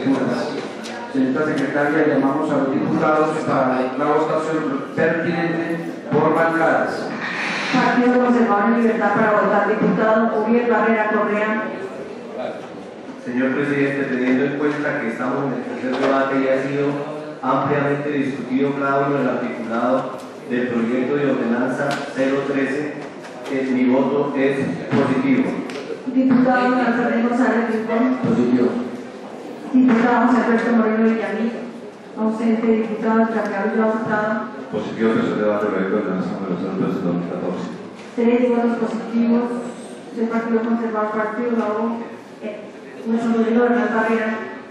escrituras. Señora Secretaria, llamamos a los diputados para la votación pertinente por bancadas. Partido Conservador en Libertad para votar. Diputado Uriel Barrera Correa. Señor Presidente, teniendo en cuenta que estamos en el tercer debate y ha sido ampliamente discutido cada uno del articulado del proyecto de ordenanza 013, mi voto es positivo. Diputado Alfredo González Rincón. Positivo. Diputado José Alberto Moreno Villamil. Ausente. Diputado Carlos Joao Hurtado. Positivo tercer debate del proyecto de ordenanza número 013 de 2014. 3 votos positivos del Partido Conservador, Partido La U, nuestro Rodrigo Hernán Barrera.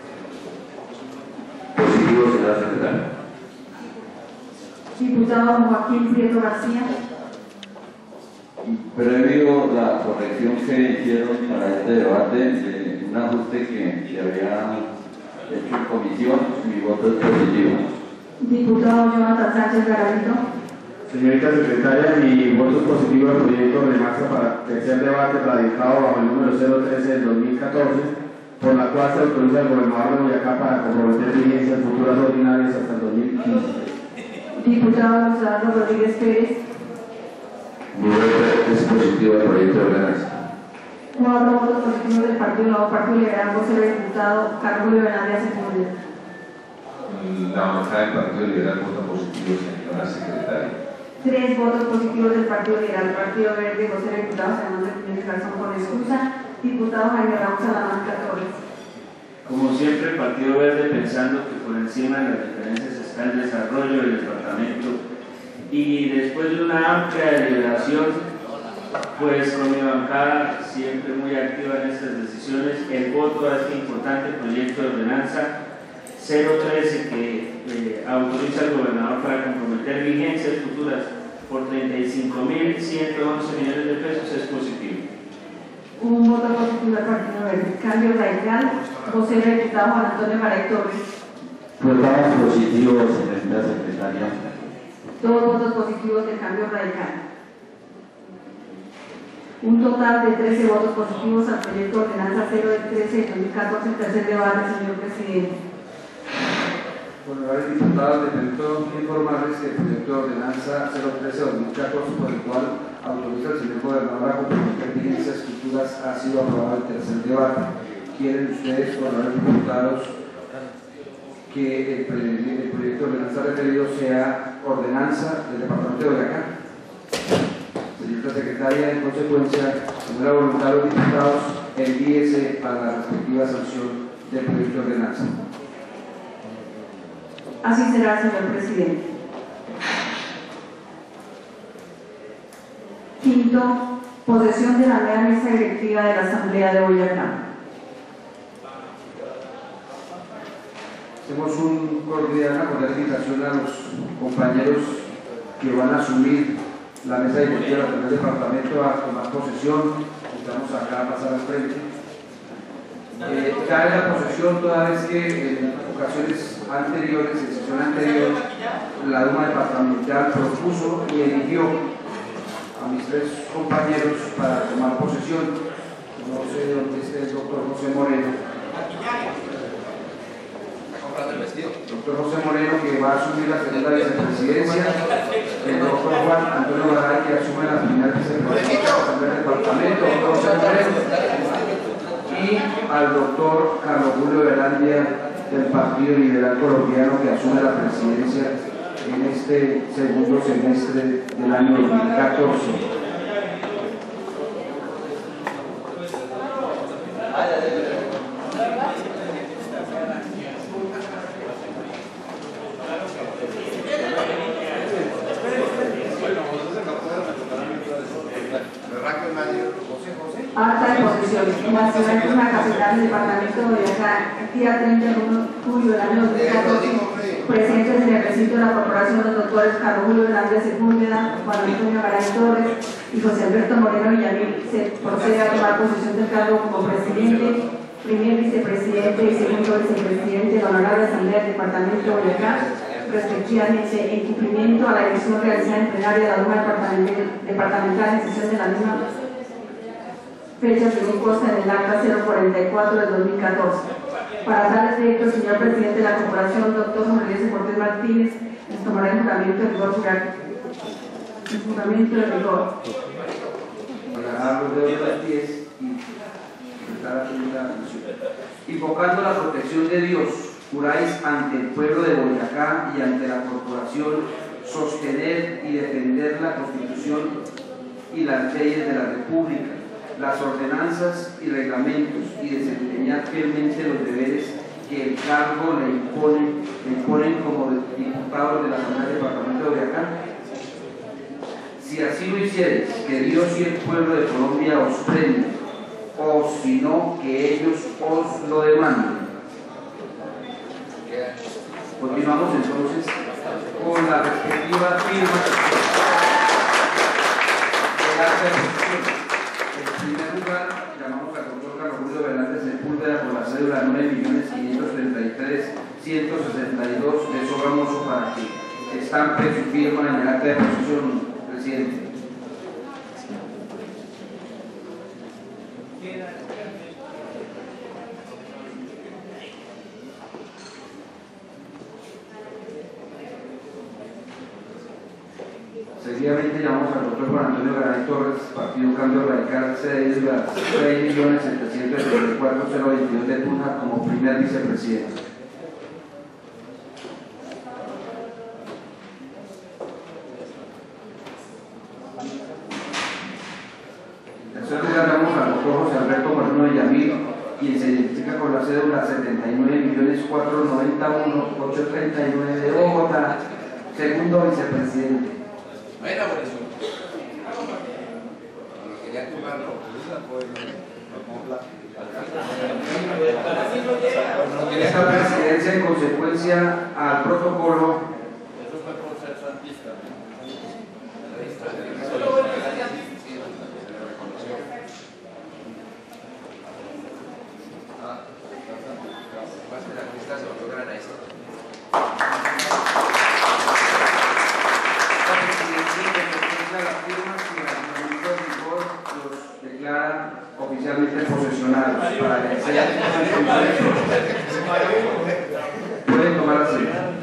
Positivo, señora secretaria. Diputado Joaquín Prieto García. Previo la corrección que hicieron para este debate, de un ajuste que había hecho en comisión, mi voto es positivo. Diputado Jonathan Sánchez Garavito. Señorita Secretaria, mi voto es positivo al proyecto de ordenanza para tercer debate radicado bajo el número 013 del 2014, por la cual se autoriza al gobernador de Boyacá para comprometer vigencias futuras ordinarias hasta el 2015. Diputado Gonzalo Rodríguez Pérez. Mi voto es positivo al proyecto de ordenanza. 4 votos positivos del Partido Nuevo Partido Liberal, vocero del diputado Carlos Julio Hernández Sepúlveda. La bancada del Partido Liberal vota positivo, señora secretaria. 3 votos positivos del Partido Liberal, Partido Verde, vocero del diputado Fernando Jiménez Garzón con excusa. Diputado Jaime Raúl Salamanca Torres. Como siempre, el Partido Verde, pensando que por encima de las diferencias está el desarrollo del departamento y después de una amplia deliberación, pues con mi bancada siempre muy activa en estas decisiones, el voto a este importante proyecto de ordenanza 013 que autoriza al gobernador para comprometer vigencias futuras por 35.111 millones de pesos es positivo. Un voto positivo al Partido Verde. Cambio Radical, vocero del diputado Juan Antonio Maray Torres. Votamos positivo, señora secretaria. 2 votos positivos del Cambio Radical. Un total de 13 votos positivos al proyecto de ordenanza 013 de 2014 en tercer debate, señor presidente. Honorables diputados, les permito informarles que el proyecto de ordenanza 013-2014, por el cual autoriza al señor gobernador a comprometer vigencias futuras, ha sido aprobado en tercer debate. ¿Quieren ustedes, honorables diputados, que el proyecto de ordenanza referido sea ordenanza del departamento de Boyacá? Señora Secretaria, en consecuencia, según la voluntad de los diputados, envíese a la respectiva sanción del proyecto de ordenanza. Así será, señor presidente. Quinto, posesión de la nueva mesa directiva de la Asamblea de Boyacá. Hacemos una cordial invitación a los compañeros que van a asumir la mesa directiva del departamento a tomar posesión. Estamos acá a pasar al frente. Cae la posesión toda vez que en ocasiones anteriores, en sesión anterior, la Duma departamental propuso y eligió a mis 3 compañeros para tomar posesión. No sé dónde esté el doctor José Moreno. Doctor José Moreno, que va a asumir la segunda vicepresidencia, el doctor Juan Antonio Garay, que asume la primera vicepresidencia del departamento, doctor José Moreno, y al doctor Carlos Julio Velandia del Partido Liberal Colombiano, que asume la presidencia en este segundo semestre del año 2014. Acta de posesión. En la ciudad de la capital del departamento de Boyacá, el día 30 de julio del año 2014, presentes en el recinto de la corporación los doctores Carlos Julio Hernández Sepúlveda, Juan Antonio Garay Torres y José Alberto Moreno Villamil, se procede a tomar posesión del cargo como presidente, primer vicepresidente y segundo vicepresidente de la Honorable Asamblea del Departamento de Boyacá, respectivamente, en cumplimiento a la elección realizada en plenario de la Duma departamental en sesión de la misma fecha según consta en el acta 044 del 2014. Para tal efecto, el señor presidente de la Corporación, doctor Juan Eliezer Cortés Martínez, les tomará el juramento de rigor jurar. El juramento de rigor. Agarrar los dedos de los pies y prestar atención a la canción. Invocando la protección de Dios, juráis ante el pueblo de Boyacá y ante la corporación sostener y defender la Constitución y las leyes de la República, las ordenanzas y reglamentos, y desempeñar fielmente los deberes que el cargo le imponen como diputados de la Asamblea del Departamento de Boyacá. Si así lo hicieres, que Dios y el pueblo de Colombia os premien, o si no, que ellos os lo demanden. Continuamos entonces con la respectiva firma del acta de posesión. En primer lugar, llamamos al doctor Carlos Julio Velázquez Sepúlveda por la cédula 9.533.162 de Sogamoso para que estampe su firma en el acta de posesión, presidente. Seguidamente llamamos al doctor Juan Antonio Garay Torres, Partido Cambio Radical, cédula 6.734.022 de Tunja como primer vicepresidente. En tercer lugar llamamos al doctor José Alberto Moreno Villamil, quien se identifica con la cédula 79.491.839 de Bogotá, segundo vicepresidente. Esta presidencia, en consecuencia al protocolo, oficialmente posesionados para ejercer. Pueden tomar asiento.